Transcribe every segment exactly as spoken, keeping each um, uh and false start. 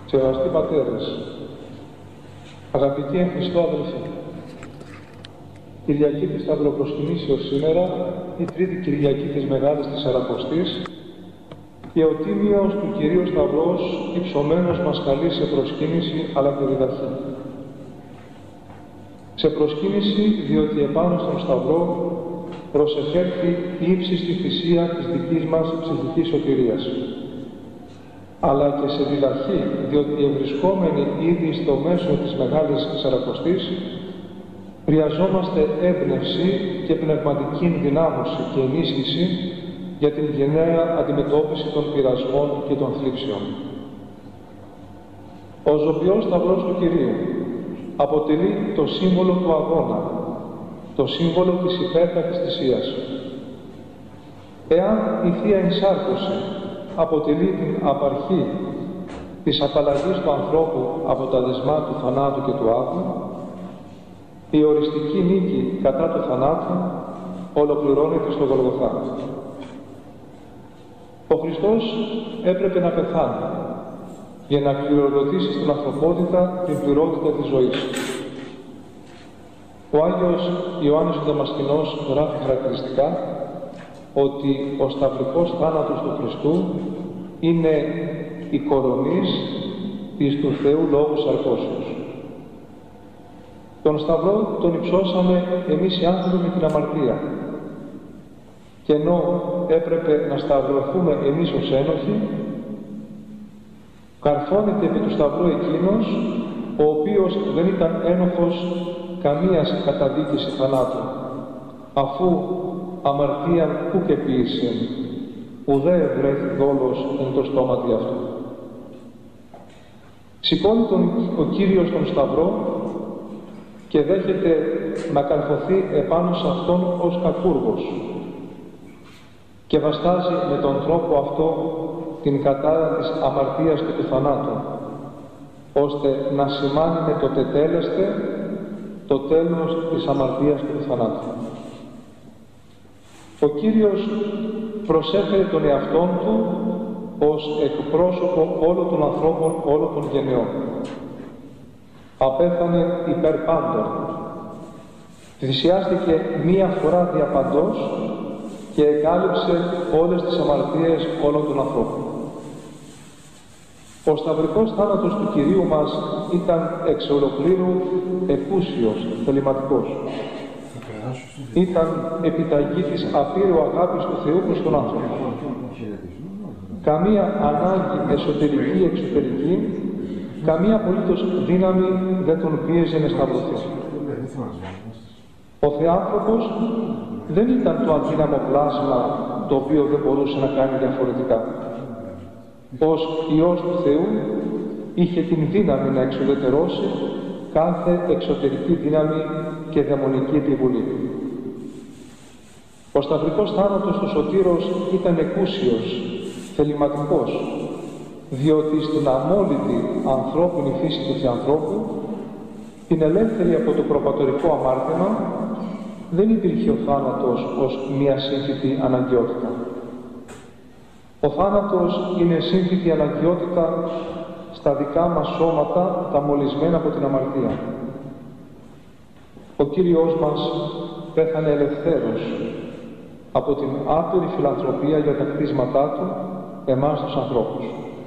Σεβαστοί πατέρες, αγαπητοί εν Χριστώ αδελφοί, Κυριακή της Σταυροπροσκυνήσεως σήμερα, η τρίτη Κυριακή της Μεγάλης Τεσσαρακοστής, και ο Τίμιος του Κυρίου Σταυρός υψωμένος μας καλεί σε προσκύνηση αλλά και διδαχή. Σε προσκύνηση, διότι επάνω στον Σταυρό προσεφέρθη η ύψιστη θυσία της δικής μας ψυχικής σωτηρίας. Αλλά και σε διδαχή, διότι ευρισκόμενοι ήδη στο μέσο της Μεγάλης Τεσσαρακοστής, χρειαζόμαστε έμπνευση και πνευματική ενδυνάμωση και ενίσχυση για την γενναία αντιμετώπιση των πειρασμών και των θλίψεων. Ο ζωοποιός Σταυρός του Κυρίου αποτελεί το σύμβολο του αγώνα, το σύμβολο της υπέρτατης θυσίας. Εάν η Θεία Ενσάρκωση αποτελεί την απαρχή της απαλλαγής του ανθρώπου από τα δεσμά του θανάτου και του άδου, η οριστική νίκη κατά του θανάτου ολοκληρώνεται στο Γολγοθά. Ο Χριστός έπρεπε να πεθάνει για να κληροδοτήσει στην ανθρωπότητα την πληρότητα της ζωής. Ο Άγιος Ιωάννης ο Δαμασκηνός γράφει χαρακτηριστικά ότι ο σταυρικός θάνατος του Χριστού είναι η κορονής της του Θεού Λόγου Σαρκώσεως. Τον Σταυρό τον υψώσαμε εμείς οι άνθρωποι με την αμαρτία. Και ενώ έπρεπε να σταυρωθούμε εμείς ως ένοχοι, καρφώνεται επί του Σταυρού εκείνος, ο οποίος δεν ήταν ένοχος καμίας καταδίκης θανάτου, αφού αμαρτίαν ουκ επίησεν, ουδέ ευρέθη δόλος εν το στόματι αυτού. Σηκώνει τον ο Κύριος τον Σταυρό και δέχεται να καρφωθεί επάνω σε αυτόν ως κακούργος και βαστάζει με τον τρόπο αυτό την κατάρα της αμαρτίας και του θανάτου, ώστε να σημάνει με το τετέλεστε το τέλος της αμαρτίας και του θανάτου. Ο Κύριος προσέφερε τον εαυτόν Του ως εκπρόσωπο όλων των ανθρώπων, όλων των γενεών. Απέθανε υπέρ πάντων. Θυσιάστηκε μία φορά διαπαντός και εκάλυψε όλες τις αμαρτίες όλων των ανθρώπων. Ο σταυρικός θάνατος του Κυρίου μας ήταν εξ ολοκλήρου εκούσιος, θεληματικός. Ήταν επιταγή της απείρου αγάπης του Θεού προς τον άνθρωπο. Καμία ανάγκη εσωτερική ή εξωτερική, καμία απολύτως δύναμη δεν τον πίεζε να σταυρωθεί. Ο Θεάνθρωπος δεν ήταν το αδύναμο πλάσμα το οποίο δεν μπορούσε να κάνει διαφορετικά. Ως Υιός του Θεού είχε την δύναμη να εξουδετερώσει κάθε εξωτερική δύναμη και δαιμονική επιβολή. Ο σταυρικός θάνατος του Σωτήρος ήταν εκούσιος, θεληματικός, διότι στην αμόλυτη ανθρώπινη φύση του Θεανθρώπου, την ελεύθερη από το προπατορικό αμάρτημα, δεν υπήρχε ο θάνατος ως μία σύνθητη αναγκαιότητα. Ο θάνατος είναι σύνθητη αναγκαιότητα στα δικά μας σώματα, τα μολυσμένα από την αμαρτία. Ο Κύριος μας πέθανε ελευθέρος από την άπειρη φιλανθρωπία για τα κτίσματά Του, εμάς τους ανθρώπους.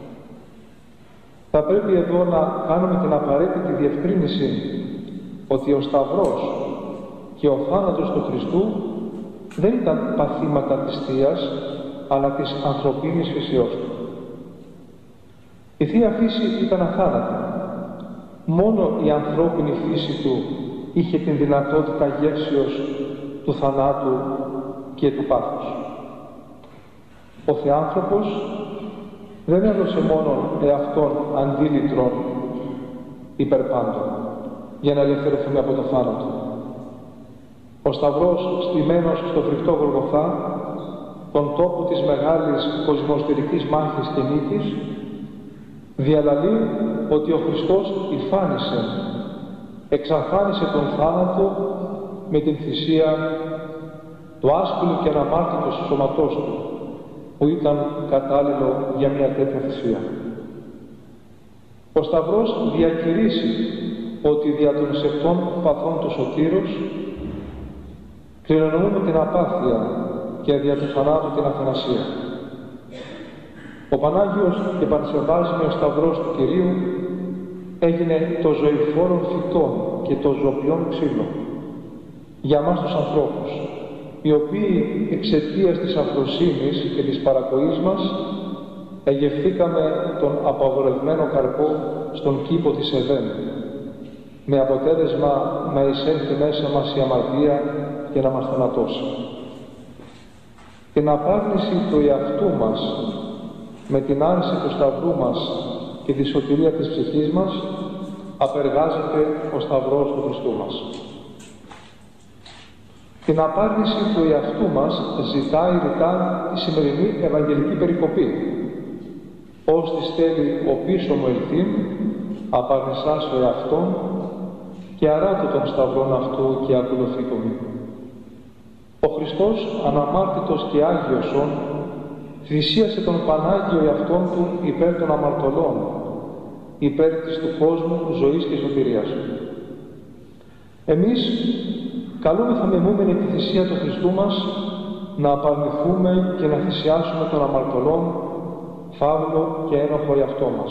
Θα πρέπει εδώ να κάνουμε την απαραίτητη διευκρίνηση ότι ο Σταυρός και ο θάνατος του Χριστού δεν ήταν παθήματα της Θείας, αλλά της ανθρωπίνης φυσιός Του. Η Θεία Φύση ήταν αθάνατη. Μόνο η ανθρώπινη φύση Του είχε την δυνατότητα γεύσεως του θανάτου και του πάθους. Ο Θεάνθρωπος δεν έδωσε μόνο εαυτόν αντίλητρον υπερπάντων για να ελευθερωθούμε από το θάνατο. Ο Σταυρός στημένος στο φρικτό Γολγοθά, τον τόπο της μεγάλης κοσμοστερικής μάχης και νίκης, διαλαλεί ότι ο Χριστός υφάνισε, εξαφάνισε τον θάνατο με την θυσία του άσκηλου και αναμάρτητου σώματός Του, που ήταν κατάλληλο για μια τέτοια θυσία. Ο Σταυρός διακηρύσει ότι δια των σεπτών παθών του Σωτήρος κληρονομούμε την απάθεια και δια του θανάτου την αθανασία. Ο Πανάγιος και Πανσεβάσμιος Σταυρός του Κυρίου έγινε το ζωηφόρο φυτό και το ζωοποιόν ξύλο για μας τους ανθρώπους, οι οποίοι εξαιτίας της αφροσύνης και της παρακοής μας εγευθήκαμε τον απαγορευμένο καρπό στον κήπο της Εδέμ, με αποτέλεσμα να εισέλθει μέσα μας η αμαρτία και να μας θανατώσει. Την απάρνηση του εαυτού μας με την άρση του Σταυρού μας και τη σωτηρία της ψυχής μας απεργάζεται ο Σταυρός του Χριστού μας. Την απάρνηση του εαυτού μας ζητάει ρητά η σημερινή Ευαγγελική περικοπή. Ως τη στέλνει ο πίσω μου ελθύν, απαρνησάς ο εαυτόν και αράτω των σταυρών αυτού και ακολουθήτω μου. Ο Χριστός, αναμάρτητος και Άγιοσον, θυσίασε τον Πανάγιο εαυτόν του υπέρ των αμαρτωλών, υπέρ της του κόσμου ζωής και σωτηρίας. Εμείς καλούμεθα μιμούμενη τη θυσία του Χριστού μας να απαρνηθούμε και να θυσιάσουμε τον αμαρτωλών, φαύλο και ένοχο εαυτό μας.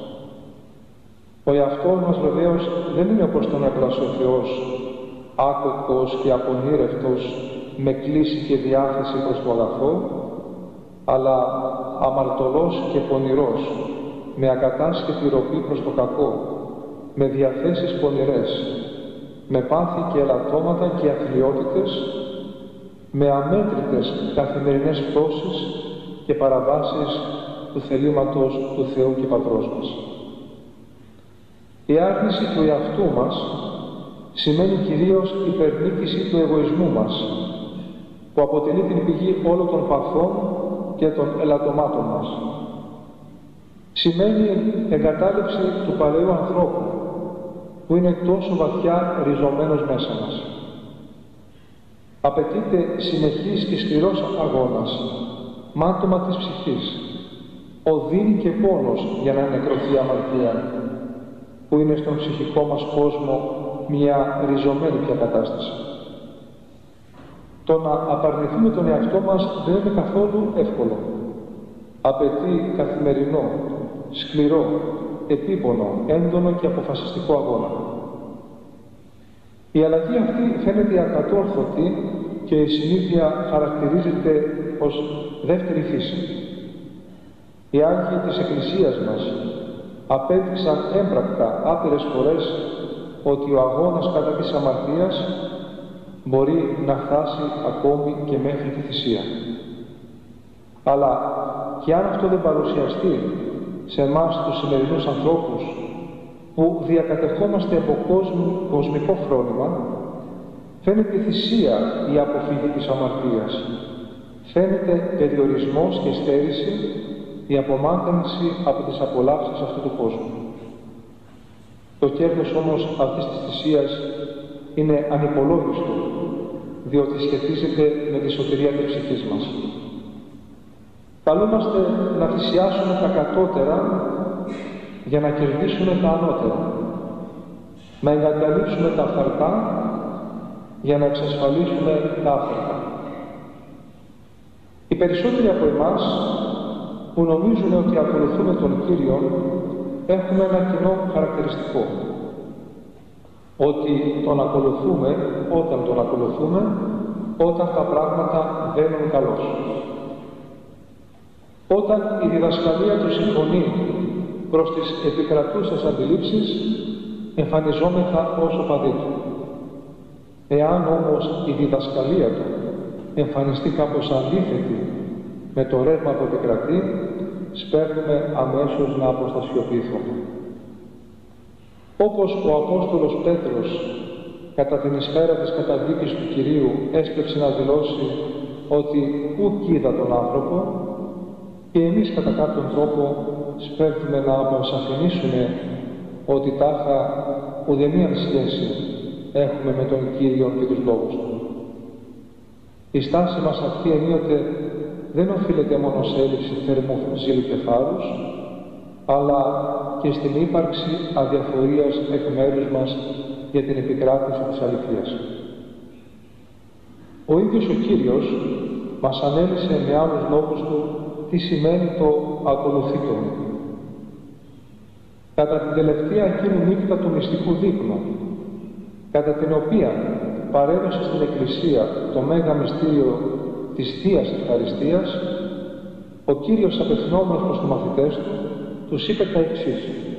Ο εαυτός μας βεβαίως δεν είναι όπως τον έπλασε ο Θεός, άκοκτος και απονήρευτος, με κλίση και διάθεση προς το αγαθό, αλλά αμαρτωλός και πονηρός, με ακατάσχετη ροπή προς το κακό, με διαθέσεις πονηρές, με πάθη και ελαττώματα και αθλιότητες, με αμέτρητες καθημερινές πτώσεις και παραβάσεις του θελήματος του Θεού και Πατρός μας. Η άρνηση του εαυτού μας σημαίνει κυρίως υπερνίκηση του εγωισμού μας, που αποτελεί την πηγή όλων των παθών και των ελαττωμάτων μας. Σημαίνει εγκατάλειψη του παλαιού ανθρώπου, που είναι τόσο βαθιά ριζωμένος μέσα μας. Απαιτείται συνεχής και σκληρός αγώνας, μάτωμα της ψυχής, οδύνη και πόνος για να νεκρωθεί η αμαρτία, που είναι στον ψυχικό μας κόσμο μια ριζωμένη πια κατάσταση. Το να απαρνηθούμε τον εαυτό μας δεν είναι καθόλου εύκολο. Απαιτεί καθημερινό, σκληρό, επίπονο, έντονο και αποφασιστικό αγώνα. Η αλλαγή αυτή φαίνεται ακατόρθωτη και η συνήθεια χαρακτηρίζεται ως δεύτερη φύση. Οι Άγιοι της Εκκλησίας μας απέδειξαν έμπρακτα άπειρες φορές ότι ο αγώνας κατά της αμαρτίας μπορεί να φτάσει ακόμη και μέχρι τη θυσία. Αλλά και αν αυτό δεν παρουσιαστεί σε εμάς τους σημερινούς ανθρώπους που διακατεχόμαστε από κόσμο, κοσμικό φρόνημα, φαίνεται θυσία η αποφύγη της αμαρτίας. Φαίνεται περιορισμός και στέρηση, η απομάκρυνση από τις απολαύσεις αυτού του κόσμου. Το κέρδος όμως αυτής της θυσίας είναι ανυπολόγιστο, διότι σχετίζεται με τη σωτηρία της ψυχής μας. Καλούμαστε να θυσιάσουμε τα κατώτερα για να κερδίσουμε τα ανώτερα, να εγκαταλείψουμε τα φθαρτά για να εξασφαλίσουμε τα άφθαρτα. Οι περισσότεροι από εμάς που νομίζουν ότι ακολουθούμε τον Κύριο έχουμε ένα κοινό χαρακτηριστικό, ότι τον ακολουθούμε όταν τον ακολουθούμε, όταν τα πράγματα βαίνουν καλώς. Όταν η διδασκαλία του συμφωνεί προς τις επικρατούσες αντιλήψεις, εμφανιζόμεθα ως οπαδοί του. Εάν όμως η διδασκαλία του εμφανιστεί κάπως αντίθετη με το ρεύμα που επικρατεί, σπέρνουμε αμέσως να αποστασιοποιηθούμε. Όπως ο Απόστολος Πέτρος κατά την εισφαίρα της καταδίκης του Κυρίου έσπευσε να δηλώσει ότι ουκ είδα τον άνθρωπο, και εμείς κατά κάποιον τρόπο σπέρνουμε να αποσαφηνίσουμε ότι τάχα ουδεμία σχέση έχουμε με τον Κύριο και τους λόγους του. Η στάση μας αυτή ενίοτε δεν οφείλεται μόνο σε έλλειψη θερμού ζήλου και θάρρους, αλλά και στην ύπαρξη αδιαφορίας εκ μέρους μας για την επικράτηση της αληθείας. Ο ίδιος ο Κύριος μας ανέλησε με άλλους λόγους Του τι σημαίνει το «ακολουθείτο μου». Κατά την τελευταία εκείνη νύχτα του μυστικού δείπνου, κατά την οποία παρέδωσε στην Εκκλησία το μέγα μυστήριο της Θείας Ευχαριστίας, ο Κύριος απευθυνόμενος προς τους μαθητές Του, τους είπε τα εξής: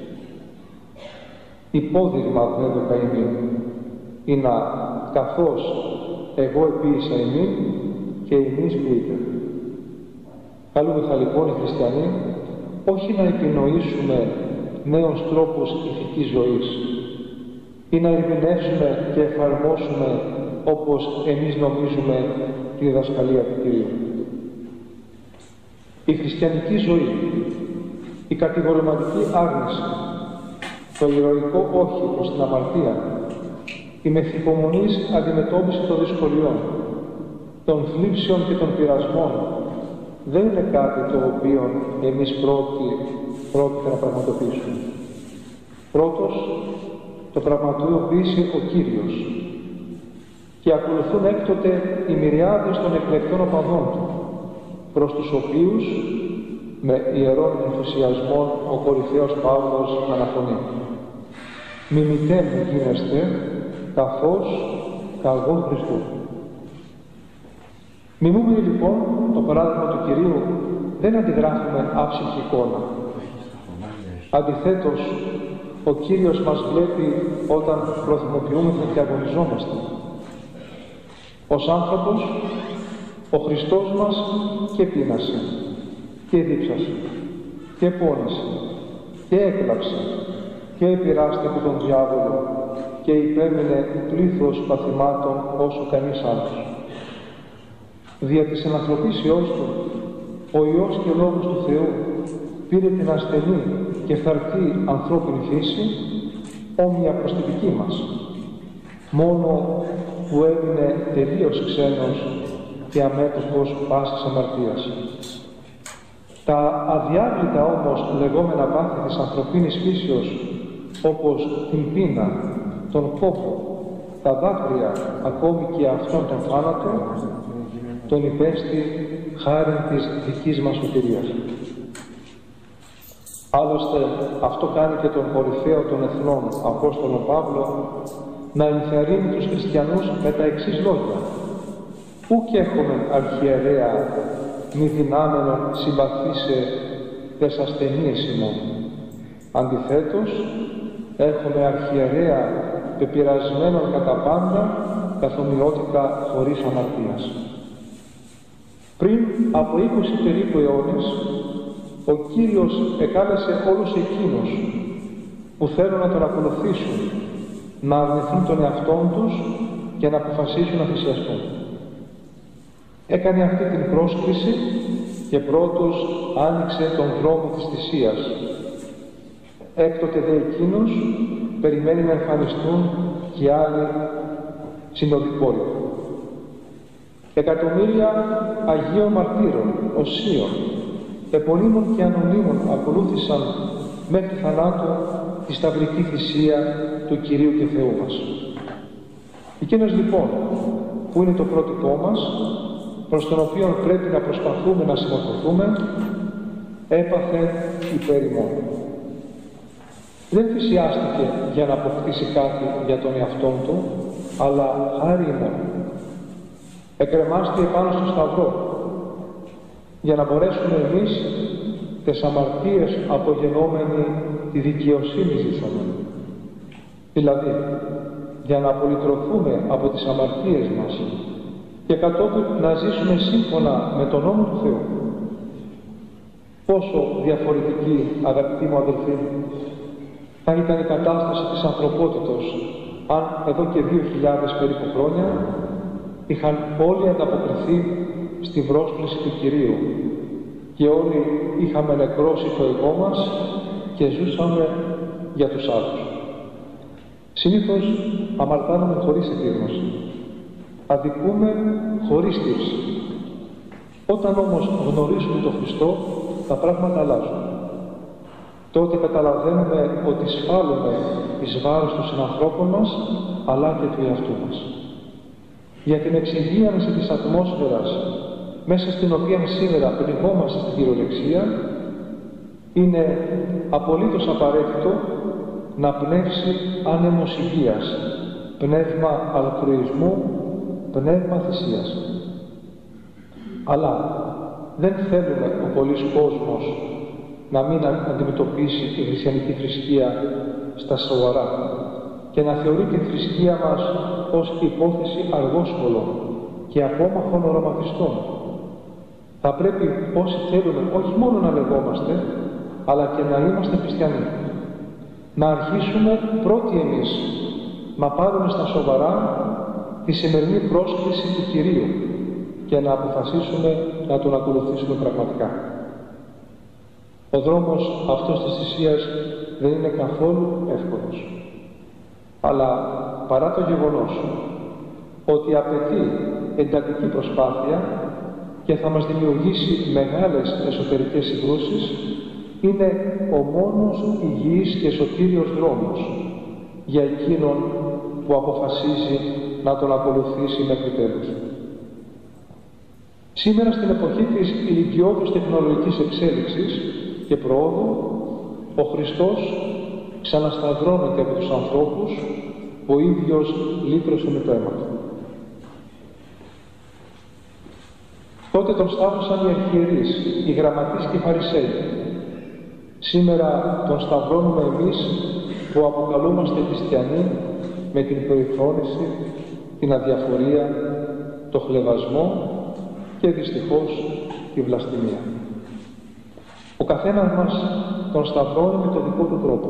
«Υπόδειγμα δέδοκα ημίν, ή να καθώς εγώ επίησα ημίν και ημείς ποιείτε». Καλούμεθα λοιπόν οι χριστιανοί όχι να επινοήσουμε νέους τρόπους ηθικής ζωής ή να ερμηνεύσουμε και εφαρμόσουμε όπως εμείς νομίζουμε τη διδασκαλία του Κυρίου. Η χριστιανική ζωή, η κατηγορηματική άρνηση, το ηρωικό όχι προς την αμαρτία, η μεθυπομονής αντιμετώπιση των δυσκολιών, των θλίψεων και των πειρασμών δεν είναι κάτι το οποίο εμείς πρώτοι πρόκειται να πραγματοποιήσουμε. Πρώτος, το πραγματοποιήσει ο Κύριος και ακολουθούν έκτοτε οι μυριάδες των εκλεκτών οπαδών Του, προς τους οποίους με ιερών ενθουσιασμών ο κορυφαίος Παύλος αναφωνεί: «Μιμητέ μου γίνεστε, καθώς καγώ Χριστού». Μιμούμενοι λοιπόν το παράδειγμα του Κυρίου δεν αντιγράφουμε άψυχη εικόνα. Αντιθέτως, ο Κύριος μας βλέπει όταν προθυμοποιούμεθα και αγωνιζόμαστε. Ως άνθρωπος, ο Χριστός μας και πείνασε, και δίψασε, και πόνησε, και έκλαψε, και επειράστη από τον διάβολο, και υπέμεινε πλήθος παθημάτων όσο κανείς άλλος. Δια της ενανθρωπίσεώς Του, ο Υιός και Λόγος του Θεού πήρε την ασθενή και φθαρτή ανθρώπινη φύση, όμοια προς τη δική μας, μόνο που έμεινε τελείως ξένος και αμέτωχος πάσης αμαρτίας. Τα αδιάβλητα όμως λεγόμενα πάθη της ανθρωπίνης φύσεως, όπως την πείνα, τον κόπο, τα δάκρυα, ακόμη και αυτόν τον θάνατο, τον υπέστη χάριν της δικής μας σωτηρίας. Άλλωστε, αυτό κάνει και τον κορυφαίο των εθνών, Απόστολο Παύλο, να ενθαρρύνει τους χριστιανούς με τα εξής λόγια: «Ουκ έχουμε αρχιερέα μη δυνάμενον συμπαθήσε τες ασθενείες ημών. Αντιθέτως, έχουμε αρχιερέα πεπειρασμένον κατά πάντα, καθομοιότητα χωρίς αμαρτίας». Πριν από είκοσι περίπου αιώνες, ο Κύριος εκάλεσε όλους εκείνους που θέλουν να Τον ακολουθήσουν, να αρνηθούν τον εαυτόν τους και να αποφασίσουν να θυσιαστούν. Έκανε αυτή την πρόσκληση και πρώτος άνοιξε τον δρόμο της θυσίας. Έκτοτε δε εκείνος περιμένει να εμφανιστούν και άλλοι συνοδοιπόροι. Εκατομμύρια Αγίων Μαρτύρων, Οσίων, επωνύμων και ανωνύμων ακολούθησαν μέχρι θανάτου τη σταυρική θυσία του Κυρίου και Θεού μας. Εκείνος λοιπόν που είναι το πρότυπό μας, προς τον οποίο πρέπει να προσπαθούμε να συμμορφωθούμε, έπαθε υπέρ ημών. Δεν θυσιάστηκε για να αποκτήσει κάτι για τον εαυτόν του, αλλά χάρη ημών. Εκρεμάστηκε πάνω στο σταυρό, για να μπορέσουμε εμείς τες αμαρτίες απογενόμενοι τη δικαιοσύνη ζήσαμε. Δηλαδή, για να απολυτρωθούμε από τις αμαρτίες μας και κατόπιν να ζήσουμε σύμφωνα με τον νόμο του Θεού. Πόσο διαφορετική, αγαπητοί μου αδελφοί, θα ήταν η κατάσταση της ανθρωπότητος αν εδώ και δύο χιλιάδες περίπου χρόνια είχαν όλοι ανταποκριθεί στη πρόσκληση του Κυρίου και όλοι είχαμε νεκρώσει το εγώ μας και ζούσαμε για τους άλλους. Συνήθως αμαρτάνουμε χωρίς επίγνωση. Αδικούμε χωρίς στήριξη. Όταν όμως γνωρίζουμε τον Χριστό, τα πράγματα αλλάζουν. τότε καταλαβαίνουμε ότι σφάλουμε εις βάρος των συνανθρώπων μας, αλλά και του εαυτού μας. Για την εξυγίανση της ατμόσφαιρας, μέσα στην οποία σήμερα πνιγόμαστε στην κυριολεξία, είναι απολύτως απαραίτητο να πνεύσει άνεμος υγείας, πνεύμα αλτρουισμού, πνεύμα θυσίας. Αλλά δεν θέλουμε ο πολλής κόσμος να μην αντιμετωπίσει τη χριστιανική θρησκεία στα σοβαρά και να θεωρεί την θρησκεία μας ως υπόθεση αργόσχολων και απόμαχων οραματιστών. Θα πρέπει όσοι θέλουμε όχι μόνο να λεγόμαστε, αλλά και να είμαστε χριστιανοί. Να αρχίσουμε πρώτοι εμείς να πάρουμε στα σοβαρά τη σημερινή πρόσκληση του Κυρίου και να αποφασίσουμε να τον ακολουθήσουμε πραγματικά. Ο δρόμος αυτός της θυσίας δεν είναι καθόλου εύκολος. Αλλά παρά το γεγονός ότι απαιτεί εντατική προσπάθεια και θα μας δημιουργήσει μεγάλες εσωτερικές συγκρούσεις, είναι ο μόνος υγιής και σωτήριος δρόμος για εκείνον που αποφασίζει να τον ακολουθήσει μέχρι τέλους. Σήμερα στην εποχή της ηλικιώδους τεχνολογικής εξέλιξης και προόδου, ο Χριστός ξανασταυρώνεται από τους ανθρώπους που ο ίδιος λύτρωσε με το αίμα του. Τότε τον σταύρωσαν οι αρχιερείς, οι γραμματείς και οι φαρισαίοι. Σήμερα τον σταυρώνουμε εμείς που αποκαλούμαστε χριστιανοί με την περιφρόνηση, την αδιαφορία, το χλευασμό και δυστυχώς τη βλαστημία. Ο καθένας μας τον σταυρώνει με τον δικό του τρόπο.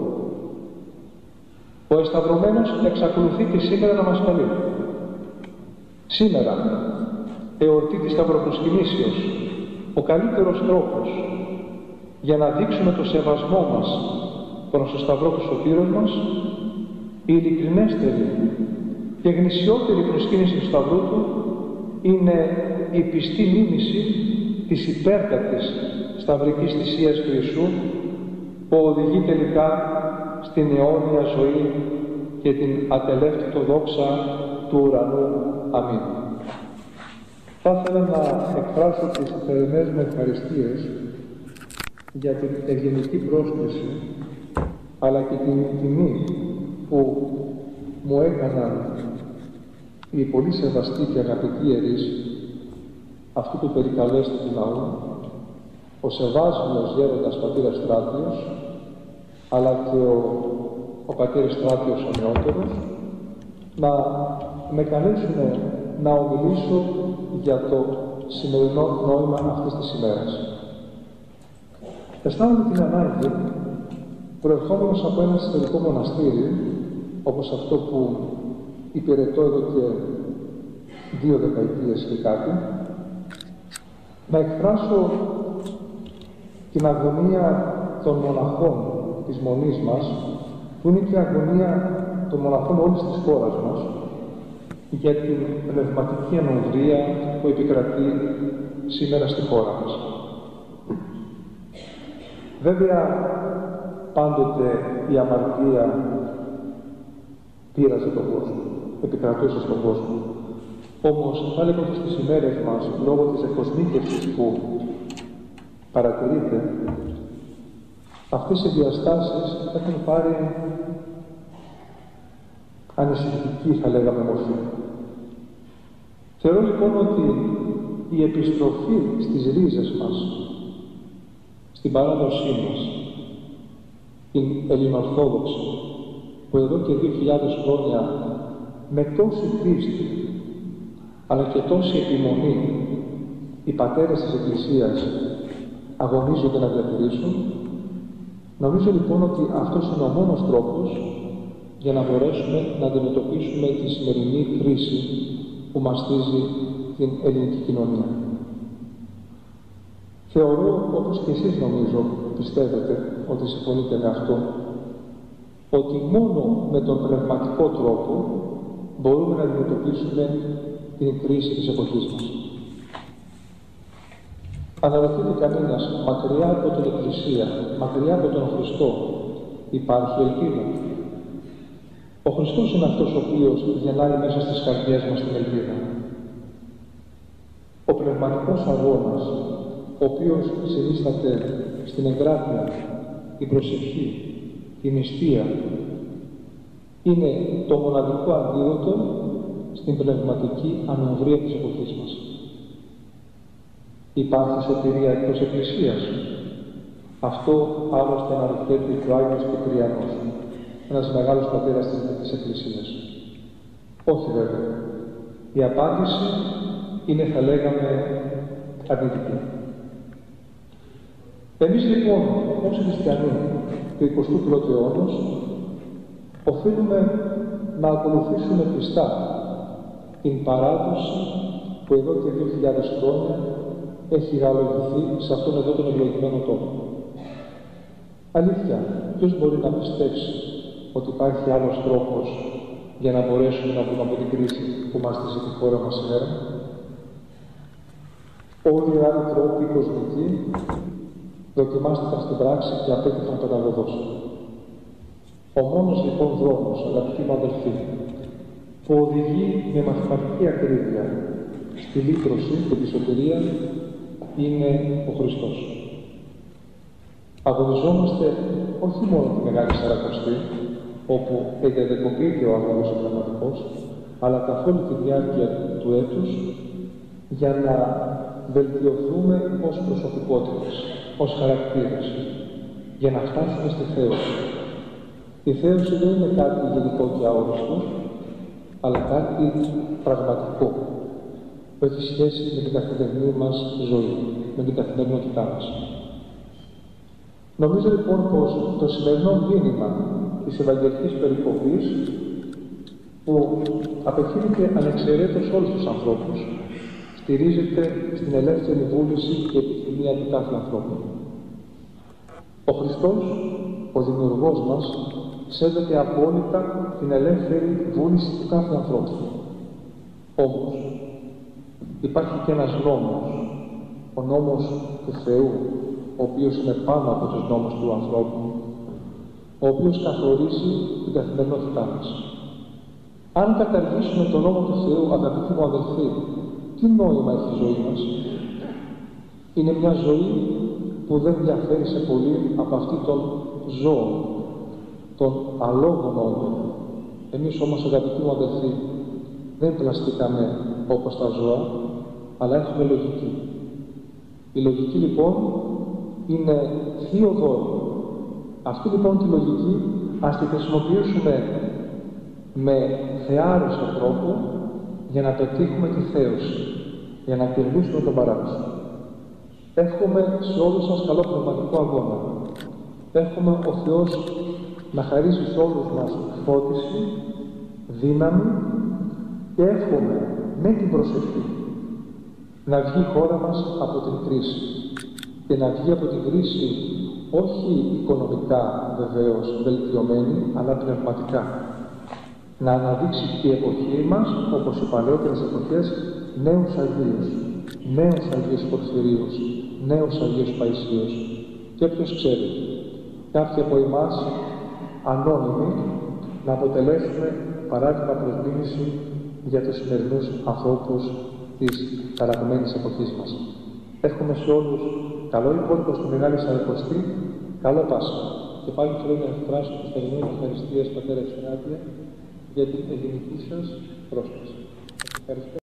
Ο εσταυρωμένος εξακολουθεί και σήμερα να μας καλεί. Σήμερα, εορτή της Σταυροπροσκυνήσεως, ο καλύτερος τρόπος για να δείξουμε το σεβασμό μας προς το Σταυρό του Σωτήρος μας, η ειλικρινέστερη και γνησιότερη προσκύνηση του Σταυρού του είναι η πιστή μίμηση της υπέρτατης σταυρικής θυσίας του Ιησού, που οδηγεί τελικά στην αιώνια ζωή και την ατελεύτητο δόξα του ουρανού. Αμήν. Θα ήθελα να εκφράσω τις θερμές μου ευχαριστίες για την ευγενική πρόσκληση, αλλά και την τιμή που μου έκαναν οι πολύ σεβαστοί και αγαπητοί ιερείς αυτού του περικαλέστη του λαού, ο σεβάσμιος γέροντας πατήρας Στράτιος, αλλά και ο, ο πατήρας Στράτιος ο νεότερος, να με καλέσουν να ομιλήσω για το σημερινό νόημα αυτής της ημέρας. Αισθάνομαι την ανάγκη, προερχόμενος από ένα ιστορικό μοναστήρι, όπως αυτό που υπηρετώ εδώ και δύο δεκαετίες και κάτι, να εκφράσω την αγωνία των μοναχών της Μονής μας, που είναι και η αγωνία των μοναχών όλης της χώρας μας, για την πνευματική ανομβρία που επικρατεί σήμερα στη χώρα μας. Βέβαια, πάντοτε η αμαρτία πείραζε τον κόσμο, επικρατούσε στον κόσμο. Όμως, θα λέγω ότι στις ημέρες μας, λόγω της εκοσμίκευσης που παρατηρείται, αυτές οι διαστάσεις έχουν πάρει ανησυχητική, θα λέγαμε, μορφή. Θεωρώ λοιπόν ότι η επιστροφή στις ρίζες μας, στην παράδοσή μας, την ελληνοορθόδοξη, που εδώ και δύο χιλιάδες χρόνια με τόση πίστη αλλά και τόση επιμονή οι πατέρες της Εκκλησίας αγωνίζονται να διατηρήσουν, νομίζω λοιπόν ότι αυτός είναι ο μόνος τρόπος για να μπορέσουμε να αντιμετωπίσουμε τη σημερινή κρίση που μαστίζει την ελληνική κοινωνία. Θεωρώ, όπως και εσείς νομίζω, πιστεύετε ότι συμφωνείτε με αυτό, ότι μόνο με τον πνευματικό τρόπο μπορούμε να αντιμετωπίσουμε την κρίση της εποχής μας. Αναρωτιέται κανένας, μακριά από την Εκκλησία, μακριά από τον Χριστό, υπάρχει ελπίδα? Ο Χριστός είναι αυτός ο οποίος γεννάει μέσα στις καρδιές μας την ελπίδα. Ο πνευματικός αγώνας, ο οποίος συνίσταται στην εγκράτεια, την προσευχή, την νηστεία, είναι το μοναδικό αντίδοτο στην πνευματική ανομβρία της εποχής μας. Υπάρχει σωτηρία εκτός Εκκλησίας? Αυτό άλλωστε αναρωτιέται και ο Άγιος Κυπριανός, ένας μεγάλος πατέρας της Εκκλησίας. Όχι βέβαια. Η απάντηση είναι, θα λέγαμε, αρνητική. Εμείς λοιπόν, ως χριστιανοί του εικοστού πρώτου αιώνα, οφείλουμε να ακολουθήσουμε πιστά την παράδοση που εδώ και δύο χιλιάδες χρόνια έχει γαλογηθεί σε αυτόν εδώ τον ευλογημένο τόπο. Αλήθεια, ποιος μπορεί να πιστέψει ότι υπάρχει άλλος τρόπος για να μπορέσουμε να βγούμε από την κρίση που μάστιζε τη χώρα μας σήμερα? Όλοι οι άλλοι τρόποι κοσμικοί δοκιμάστηκαν στην πράξη και απέκτησαν πενταγωγός. Ο μόνος λοιπόν δρόμος, αγαπητοί μου αδελφοί, που οδηγεί με μαθηματική ακρίβεια στη λύτρωση και τη σωτηρία είναι ο Χριστός. Αγωνιζόμαστε όχι μόνο τη Μεγάλη Σαρακοστή, όπου εγκατεκοπείται ο αγώνας ο πνευματικός, αλλά καθ' όλη τη διάρκεια του έτους για να βελτιωθούμε ως προσωπικότητες, ως χαρακτήρες, για να φτάσουμε στη θέωση. Η θέωση δεν είναι κάτι γενικό και αόριστο, αλλά κάτι πραγματικό, που έχει σχέση με την καθημερινή μας ζωή, με την καθημερινότητά μας. Νομίζω λοιπόν πως το σημερινό μήνυμα της Ευαγγελικής Περικοπής, που απευθύνεται ανεξαιρέτως σε όλους τους ανθρώπους, στηρίζεται στην ελεύθερη βούληση και επιθυμία του κάθε ανθρώπου. Ο Χριστός, ο Δημιουργός μας, σέβεται απόλυτα την ελεύθερη βούληση του κάθε ανθρώπου. Όμως, υπάρχει και ένας νόμος, ο νόμος του Θεού, ο οποίος είναι πάνω από τους νόμους του ανθρώπου, ο οποίος καθορίζει την καθημερινότητά μας. Αν καταργήσουμε τον νόμο του Θεού, αγαπητοί μου αδελφοί, τι νόημα έχει η ζωή μας? Είναι μια ζωή που δεν διαφέρει σε πολύ από αυτή των ζώων, των αλόγων όντων. Εμείς όμως, αγαπητοί μου αδελφοί, δεν πλαστήκαμε όπως τα ζώα, αλλά έχουμε λογική. Η λογική λοιπόν είναι θείο δώρο. Αυτή λοιπόν τη λογική ας τη χρησιμοποιήσουμε με θεάρουσα τρόπο για να πετύχουμε τη θέωση, για να κερδίσουμε τον παράδεισο. Εύχομαι σε όλους σας καλό πνευματικό αγώνα. Εύχομαι ο Θεός να χαρίσει σε όλους μας φώτιση, δύναμη και εύχομαι με την προσευχή να βγει η χώρα μας από την κρίση και να βγει από την κρίση όχι οικονομικά βεβαίως βελτιωμένη, αλλά πνευματικά. Να αναδείξει η εποχή μας, όπως οι παλαιότερες εποχές, νέους Αγίους, νέους Αγίους Πορφυρίους, νέους Αγίους Παϊσίους. Και ποιος ξέρει, κάποιοι από εμάς, ανώνυμοι, να αποτελέσουμε παράδειγμα προς μίμηση για τους σημερινούς ανθρώπους της ταραγμένης εποχής μας. Εύχομαι σε όλους καλό υπόλοιπο στη Μεγάλη Σαρακοστή, καλό Πάσχα. Και πάλι θέλω να εκφράσω τις θερμές ευχαριστίες, Πατέρα Ευστράτεια, για την ελληνική σας πρόσκληση. Ευχαριστώ.